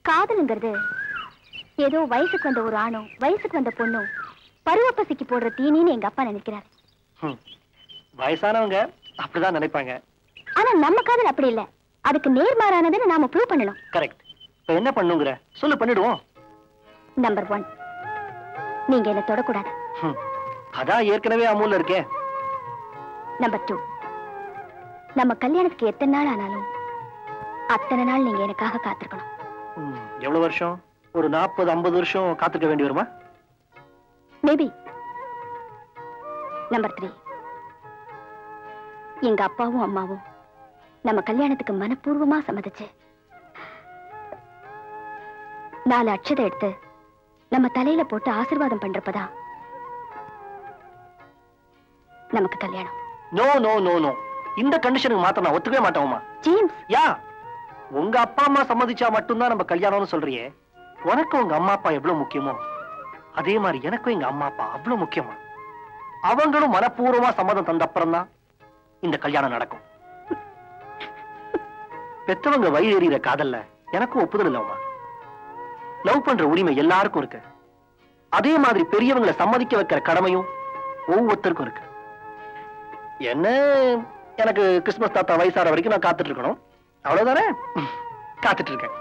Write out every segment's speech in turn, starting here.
காதலுங்கிறது ஏதோ வயசுக்கு வந்த ஒரு ஆணும் வயசுக்கு வந்த பொண்ணும் பருவப்பசிக்கு போடுற தீனின்னு எங்க அப்பா நினைக்கிறாரு. வயசானவங்க அப்படிதான் நினைப்பாங்க. ஆனா நம்ம காதல் அப்படி இல்ல. அதுக்கு நேர்மாறானதுன்னு நாம ப்ரூவ் பண்ணணும். கரெக்ட். இப்ப என்ன பண்ணுங்கற சொல்லு, பண்ணிடுவோம். நம்பர் 1, நீங்க என்ன தொடக்கூடாது. அதான் ஏற்கனவே அமூல்ல இருக்கே. நம்பர் 2, நம்ம கல்யாணத்துக்கு எத்தனை நாள் ஆனாலும் அத்தனை நாள் நீங்க எனக்காக காத்திருக்கணும். எவ்வளவு வருஷம்? ஒரு 40-50 வருஷம் காத்திருக்க வேண்டி வருமா? மேபி. நம்பர் 3, எங்க அப்பாவும் அம்மாவும் நம்ம கல்யாணத்துக்கு மனப்பூர்வமா சம்மதிச்சு 4 அட்சதை எடுத்து நம்ம தலையில போட்டு ஆசீர்வாதம் பண்றப்பதான் நமக்கு கல்யாணம். நோ நோ நோ நோ, இந்த கண்டிஷனுக்கு மாத்த நான் ஒத்துக்கவே மாட்டோமா. ஜேம்ஸ், யா, உங்க அப்பா அம்மா சம்மதிச்சா மட்டும்தான் நம்ம கல்யாணம்னு சொல்றியே. உனக்கு உங்க அம்மா அப்பா எவ்வளவு முக்கியமோ அதே மாதிரி எனக்கும் எங்க அம்மா அப்பா அவ்வளவு முக்கியமா. அவங்களும் மனப்பூர்வமா சம்மதம் தந்த அப்புறம் தான் இந்த கல்யாணம் நடக்கும். பெத்தவங்க வயிறு எறிகிற காதல்ல எனக்கும் ஒப்புதல் இல்லவுமா. லவ் பண்ற உரிமை எல்லாருக்கும் இருக்கு. அதே மாதிரி பெரியவங்களை சம்மதிக்க வைக்கிற கடமையும் ஒவ்வொருத்தருக்கும் இருக்கு. என்ன, எனக்கு கிறிஸ்துமஸ் தாத்தா வயசாற வரைக்கும் நான் காத்துட்டு இருக்கணும், அவ்வளவுதானே? காத்துட்டு இருக்கேன்.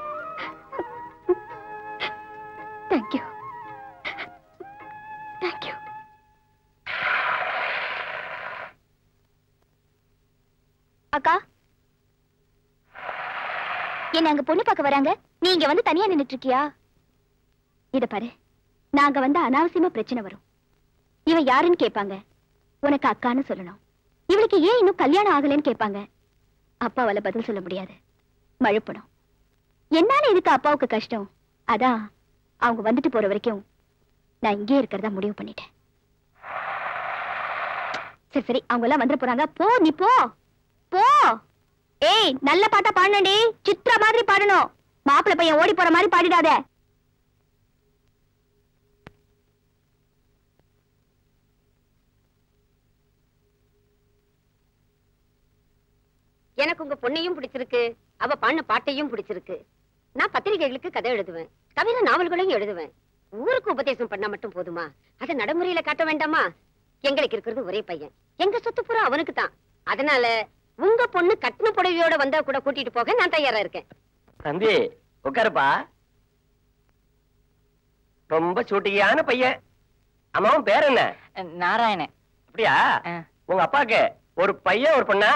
Thank you. Thank you. அக்கா, என்ன அங்க பொண்ணு பார்க்க வராங்க, நீ இங்க வந்து தனியா நின்னுட்டு இருக்கியா? இத பாரு, நாங்க வந்து அனாவசியமா பிரச்சனை வரும். இவன் யாருன்னு கேட்பாங்க, உனக்கு அக்கான்னு சொல்லணும். இவளுக்கு ஏன் இன்னும் கல்யாணம் ஆகலன்னு கேட்பாங்க. அப்பாவால பதில் சொல்ல முடியாது, மழுப்பணும். என்னால இதுக்கு அப்பாவுக்கு கஷ்டம். அதான் அவங்க வந்துட்டு போற வரைக்கும் நான் இங்கே இருக்கிறதா முடிவு பண்ணிட்டேன். சரி சரி, அவங்க எல்லாம் வந்துட போறாங்க. போ, நீ போ போ. ஏய், நல்ல பாட்டா பாடணும்டி, சித்ரா மாதிரி பாடணும். மாப்பிள்ளை பையன் ஓடி போற மாதிரி பாடிடாத. எனக்கு உங்க பொண்ணையும் பிடிச்சிருக்கு, அவ பாடின பாட்டையும் பிடிச்சிருக்கு. நான் பத்திரிகைகளுக்கு கதை எழுதுவேன், கவிதை நாவல்களையும் எழுதுவேன். ஊருக்கு உபதேசம் பண்ணா மட்டும் போதுமா? அதை நடைமுறையில காட்ட வேண்டாமா? எங்களுக்கு இருக்கிறது ஒரே பையன், எங்க சொத்து பூரா அவனுக்கு தான். அதனால உங்க பொண்ணு கட்டின புடவையோட வந்தா கூட கூட்டிட்டு போக நான் தயாரா இருக்கேன். தம்பி உட்காருப்பா. ரொம்ப சூட்டியான பையன். அம்மாவும் பேர் என்ன? நாராயணன். அப்படியா? உங்க அப்பாக்கு ஒரு பையன் ஒரு பொண்ணா?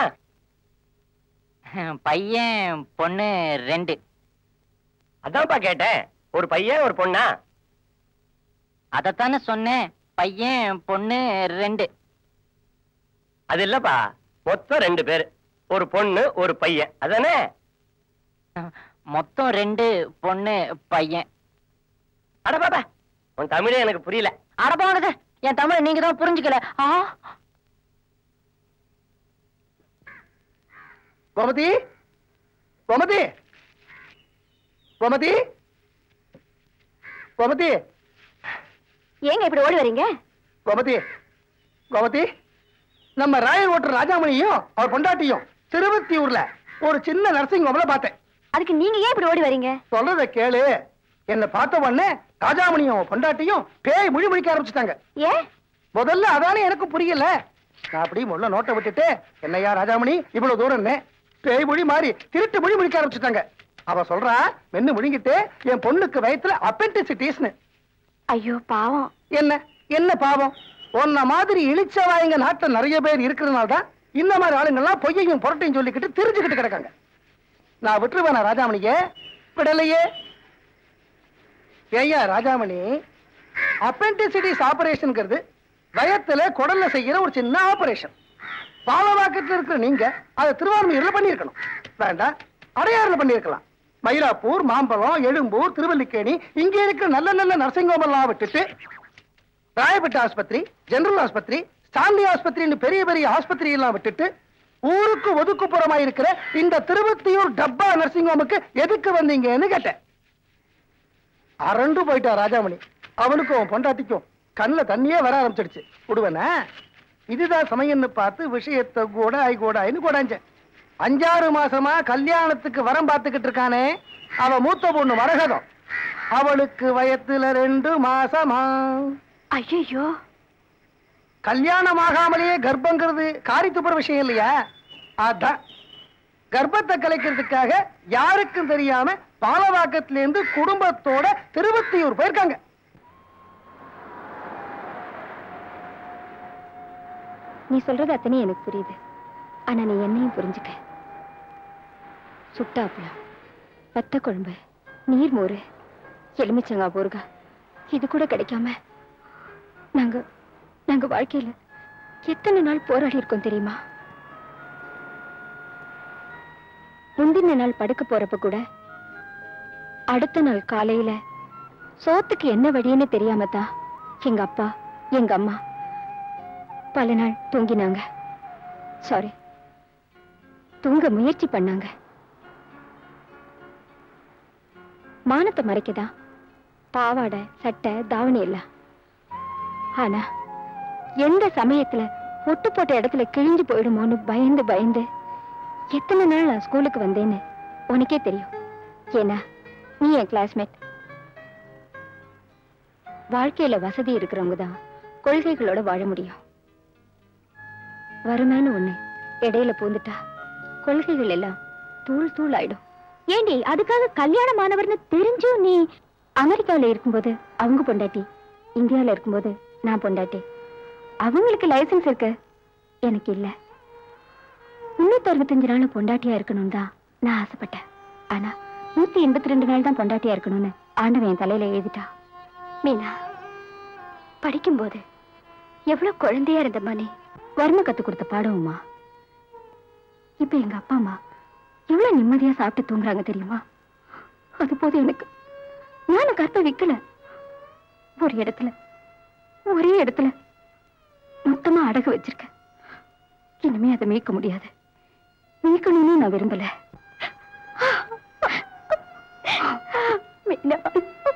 பையன் பொண்ணு 2. அதான்ப்பா கேட்டேன், ஒரு பையன் ஒரு பொண்ணா? அதத்தானே சொன்னேன், பையன் பொண்ணு 2. அது இல்லப்பா, மொத்தம் 2 பேர், ஒரு பொண்ணு ஒரு பையன், அதானே? மொத்தம் 2 பொண்ணு பையன். அட பாப்பா, உன் தமிழே எனக்கு புரியல. அடப்பானது, என் தமிழ் நீங்க தான் புரிஞ்சுக்கல. கோமதி, கோமதி, கோமதி, கோமதி. ஏங்க இப்படி ஓடி வரீங்க? கோமதி, கோமதி, நம்ம ராயல் ஓட்டர் ராஜாமணியும் அவர் பொண்டாட்டியும் திருவத்தியூர்ல ஒரு சின்ன நர்சிங் ஹோம்ல பார்த்தேன். அதுக்கு நீங்க ஏன் இப்படி ஓடி வரீங்க? சொல்றத கேளு. என்ன பார்த்த உடனே ராஜாமணியும் பொண்டாட்டியும் பேய் மொழி முடிக்க ஆரம்பிச்சுட்டாங்க. ஏன்? முதல்ல அதானே எனக்கு புரியல. நான் அப்படி முள்ள நோட்டை விட்டுட்டு, என்னையா ராஜாமணி இவ்வளவு தூரம் பேய் மொழி மாறி திருட்டு மொழி முடிக்க ஆரம்பிச்சுட்டாங்க. அவ சொல்றா, மென்னு முழுங்கிட்டு என் பொண்ணுக்கு வயித்துல அப்பெண்டிசிட்டிஸ்னு. ஐயோ பாவம். என்ன என்ன பாவம்? உன்ன மாதிரி இழிச்சவாயங்க நாட்டுல நிறைய பேர் இருக்கிறதுனால தான் இந்த மாதிரி ஆளுங்கெல்லாம் பொய்யையும் புரட்டையும் சொல்லிக்கிட்டு தெரிஞ்சுக்கிட்டு கிடக்காங்க. நான் விட்டுருவேனா ராஜாமணியே? விடலையே. ஏய்யா ராஜாமணி, அப்பெண்டிசிட்டிஸ் ஆபரேஷன்ங்கிறது வயத்துல குடல்ல செய்யற ஒரு சின்ன ஆபரேஷன். பாலவாக்கத்துல இருக்கிற நீங்க அதை திருவாரூர்ல பண்ணிருக்கணும். வேண்டாம், அடையாறுல பண்ணிருக்கலாம். மயிலாப்பூர், மாம்பழம், எழும்பூர், திருவல்லிக்கேணி இங்க இருக்கிற நல்ல நல்ல நர்சிங் ஹோம் எல்லாம் விட்டுட்டு ராயப்பேட்டை ஆஸ்பத்திரி, ஜெனரல் ஆஸ்பத்திரி, ஸ்டான்லி ஆஸ்பத்திரின்னு பெரிய பெரிய ஆஸ்பத்திரி எல்லாம் விட்டுட்டு ஊருக்கு ஒதுக்குப்புறமா இருக்கிற இந்த திருவத்தியூர் டப்பா நர்சிங் ஹோமுக்கு எதுக்கு வந்தீங்கன்னு கேட்டேன். அரண்டு போயிட்டா ராஜாமணி. அவனுக்கும் பொண்டாட்டிக்கும் கண்ணுல தண்ணியே வர ஆரம்பிச்சிடுச்சு. விடுவன இதுதான் சமயம்னு பார்த்து விஷயத்தை கோடாய் கோடாயின்னு கோடாஞ்சேன். 5-6 மாசமா கல்யாணத்துக்கு வரம் பார்த்துக்கிட்டு இருக்கானே, அவ மூத்த பொண்ணு மரகதம். அவளுக்கு வயத்துல 2 மாசமா. ஐயோ, கல்யாணம் ஆகாமலேயே கர்ப்பங்கிறது காரித்துப்புற விஷயம் இல்லையா? அதான் கர்ப்பத்தை கலைக்கிறதுக்காக யாருக்கும் தெரியாம பாலவாக்கத்துல இருந்து குடும்பத்தோட திருவத்தியூர் போயிருக்காங்க. நீ சொல்றது அத்தனை எனக்கு புரியுது. ஆனா நீ என்னையும் புரிஞ்சுக்க. சுட்டாப்புலாம், வத்த குழம்பு, நீர்மோரு, எலுமிச்சங்காய் ஊறுகா இது கூட கிடைக்காம நாங்க வாழ்க்கையில எத்தனை நாள் போராடி இருக்கோம் தெரியுமா? முந்தின நாள் படுக்க போறப்ப கூட அடுத்த நாள் காலையில சோத்துக்கு என்ன வழின்னு தெரியாம தான் எங்க அப்பா எங்க அம்மா பல நாள் தூங்கினாங்க. சாரி, தூங்க முயற்சி பண்ணாங்க. மானத்தை மறைக்கதான் பாவாடை சட்டை தாவணி எல்லாம். ஆனா எந்த சமயத்துல ஒட்டு போட்ட இடத்துல கிழிஞ்சு போயிடுமோன்னு பயந்து பயந்து எத்தனை நாள் நான் ஸ்கூலுக்கு வந்தேன்னு உனக்கே தெரியும். ஏன்னா நீ என் கிளாஸ்மேட். வாழ்க்கையில வசதி இருக்கிறவங்க தான் கொள்கைகளோட வாழ முடியும். வறுமைன்னு ஒண்ணு இடையில பூந்துட்டா கொள்கைகள் எல்லாம் தூள் தூள் ஆயிடும். ஏண்டி அதுக்காக கல்யாணமானவர்னு தெரிஞ்சும் நீ அமெரிக்காவில இருக்கும்போது அவங்க பொண்டாட்டி, இந்தியாவில இருக்கும்போது நான் பொண்டாட்டி. அவங்களுக்கு லைசன்ஸ் இருக்கு, எனக்கு இல்ல. 365 நாள் பொண்டாட்டியா இருக்கணும் தான் நான் ஆசைப்பட்டேன். ஆனா 182 நாள் தான் பொண்டாட்டியா இருக்கணும்னு ஆண்டவன் என் தலையில எழுதிட்டா. மீனா, படிக்கும்போது எவ்வளவு குழந்தையா இருந்த மணி வறுமை கத்து கொடுத்த பாடவுமா. இப்ப எங்க அப்பா அம்மா எவ்வளவு நிம்மதியா சாப்பிட்டு தூங்குறாங்க தெரியுமா? அது போது எனக்கு. நானும் கற்பை விக்கல. ஒரே இடத்துல மொத்தமா அடகு வச்சிருக்கேன். இனிமே அதை மீட்க முடியாது. மீட்கணும்னு நான் விரும்பல. மீனா,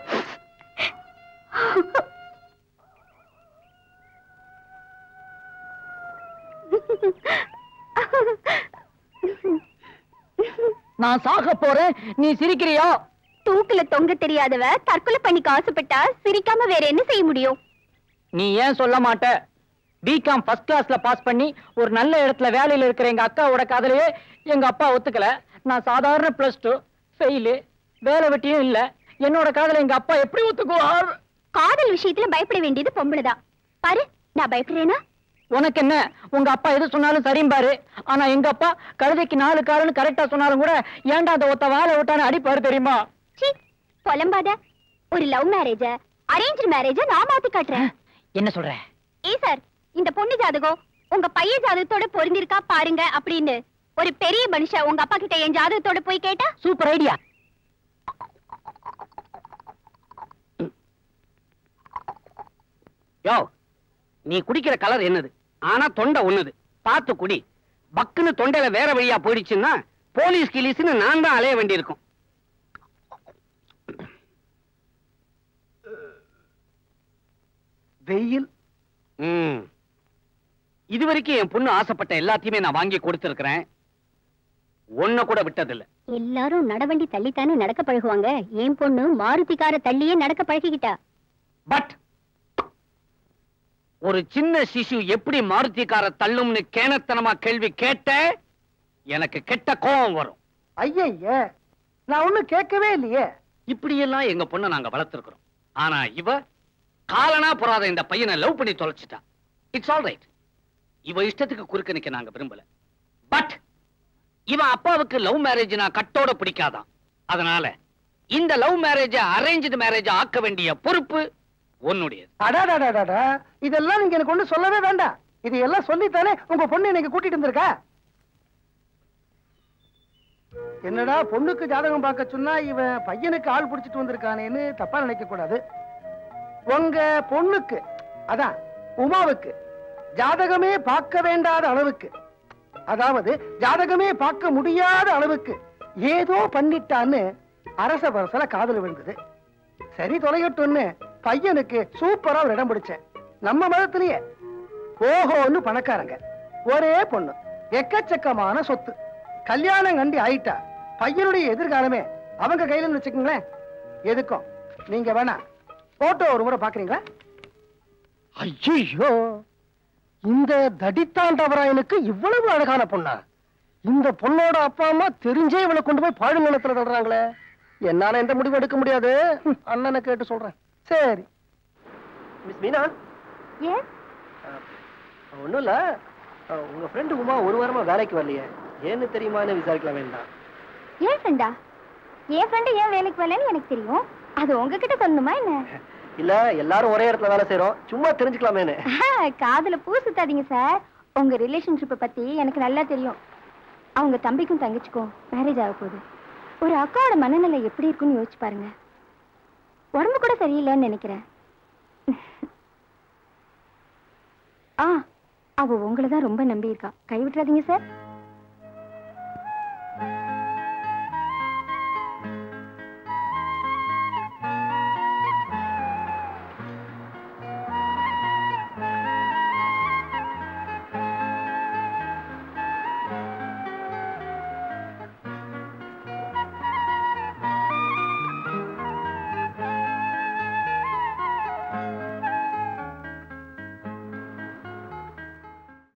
நான் சாக போறேன், நீ சிரிக்கிறியோ? தூக்குல தொங்க தெரியாதவ தற்கொலை பண்ணிக்க ஆசைப்பட்டா சிரிக்காம வேற என்ன செய்ய முடியும்? நீ ஏன் சொல்ல மாட்ட? பிகாம் ஃபர்ஸ்ட் கிளாஸ்ல பாஸ் பண்ணி ஒரு நல்ல இடத்துல வேலையில இருக்கிற எங்க அக்காவோட காதலையே எங்க அப்பா ஒத்துக்கல. நான் சாதாரண +2 ஃபெயிலு, வேலை வெட்டியும் இல்ல. என்னோட காதலை எங்க அப்பா எப்படி ஒத்துக்குவார்? காதல் விஷயத்துல பயப்பட வேண்டியது பொம்பளைதான். பாரு, நான் பயப்படுறேனா? உனக்கு என்ன? உங்க அப்பா எது சொன்னாலும் சரியும் பாரு. ஆனா எங்க அப்பா கழுதைக்கு 4 காலுன்னு கரெக்டா சொன்னாலும் கூட ஏன்டா அந்த ஒத்த வாழை விட்டான்னு அடிப்பாரு தெரியுமா? பொலம்பாத. ஒரு லவ் மேரேஜ அரேஞ்ச் மேரேஜ நான் மாத்தி காட்டுறேன். என்ன சொல்ற? சார், இந்த பொண்ணு ஜாதகம் உங்க பையன் ஜாதகத்தோட பொருந்திருக்கா பாருங்க அப்படின்னு ஒரு பெரிய மனுஷன் உங்க அப்பா கிட்ட என் ஜாதகத்தோட போய் கேட்டா? Super idea. யோ, நீ குடிக்கிற கலர் என்னது? ஆனா தொண்டை ஒண்ணுது, பார்த்து குடி. பக்குன்னு தொண்டையில வேற வழியா போயிடுச்சுன்னா போலீஸ் கிலீஸ்னு நான் தான் அலைய வேண்டியிருக்கும். வெயில். இதுவரைக்கும் என் பொண்ணு ஆசைப்பட்ட எல்லாத்தையுமே நான் வாங்கி கொடுத்திருக்கிறேன். ஒன்ன கூட விட்டதில்லை. எல்லாரும் நடவண்டி தள்ளித்தானே நடக்க பழகுவாங்க. என் பொண்ணு மாருதிக்கார தள்ளியே நடக்க பழகிக்கிட்டா. பட் ஒரு சின்ன சிசு எப்படி மாருதிக்கார தள்ளும்னு கேனத்தனமா கேள்வி கேட்ட எனக்கு கெட்ட கோபம் வரும். ஐய, நான் ஒண்ணும் கேட்கவே இல்லையே. இப்படியெல்லாம் எங்க பொண்ணை நாங்க வளர்த்திருக்கிறோம். ஆனா இவ காலனா புறாத இந்த பையனை லவ் பண்ணி தொலைச்சிட்டா. It's all right. இவ இஷ்டத்துக்கு குறுக்க நிக்க நாங்க விரும்பல. பட் இவன் அப்பாவுக்கு லவ் மேரேஜ் நான் கட்டோட பிடிக்காதான். அதனால இந்த லவ் மேரேஜ அரேஞ்ச்டு மேரேஜ் ஆக்க வேண்டிய பொறுப்பு உன்னுடையது. அடாடாடாடா, இதெல்லாம் நீங்க எனக்கு ஒண்ணு சொல்லவே வேண்டாம். இது எல்லாம் சொல்லித்தானே உங்க பொண்ணு எனக்கு கூட்டிட்டு வந்திருக்கா. என்னடா பொண்ணுக்கு ஜாதகம் பார்க்க சொன்னா இவன் பையனுக்கு ஆள் பிடிச்சிட்டு வந்திருக்கானேன்னு தப்பா நினைக்க கூடாது. உங்க பொண்ணுக்கு, அதான் உமாவுக்கு ஜாதகமே பார்க்க வேண்டாத அளவுக்கு, அதாவது ஜாதகமே பார்க்க முடியாத அளவுக்கு ஏதோ பண்ணிட்டான்னு அரச பரசல காதல் விழுந்தது. சரி தொலைகட்டும்னு பையனுக்கு சூப்பரா ஒரு இடம் பிடிச்சேன். நம்ம மதத்திலேயே ஓஹோன்னு பணக்காரங்க, ஒரே பொண்ணு, எக்கச்சக்கமான சொத்து. கல்யாணம் கண்டி ஆயிட்டா பையனுடைய எதிர்காலமே அவங்க கையில வச்சுக்கோங்களேன். எதுக்கும் நீங்க வேணா போட்டோ ஒரு முறை பாக்குறீங்களா? ஐயோ, இந்த தடித்தாண்டவராயனுக்கு இவ்வளவு அழகான பொண்ணா? இந்த பொண்ணோட அப்பா அம்மா தெரிஞ்சே இவளை கொண்டு போய் பாழ் நிலத்துல தள்ளுறாங்களே. என்னால எந்த முடிவு எடுக்க முடியாது. அண்ணனை கேட்டு சொல்றேன். சரி மிஸ் மீனா. ஏன் ஒண்ணும் இல்ல, உங்க ஃப்ரெண்டு உமா ஒரு வாரமா வேலைக்கு வரலையே, ஏன்னு தெரியுமான்னு விசாரிக்கலாம் வேண்டாம். ஏன் ஃப்ரெண்டா? என் ஃப்ரெண்டு ஏன் வேலைக்கு வரலன்னு எனக்கு தெரியும். அது உங்ககிட்ட சொல்லணுமா என்ன? இல்ல, எல்லாரும் ஒரே இடத்துல வேலை செய்யறோம், சும்மா தெரிஞ்சுக்கலாமேன்னு. காதுல பூ சுத்தாதீங்க சார். உங்க ரிலேஷன்ஷிப்பை பத்தி எனக்கு நல்லா தெரியும். அவங்க தம்பிக்கும் தங்கச்சிக்கும் மேரேஜ் ஆக போகுது. ஒரு அக்காவோட மனநிலை எப்படி இருக்குன்னு யோசிச்சு பாருங்க. உடம்பு கூட சரியில்லைன்னு நினைக்கிறேன். அவ உங்களை தான் ரொம்ப நம்பி இருக்கா. கைவிட்டுறாதீங்க சார்.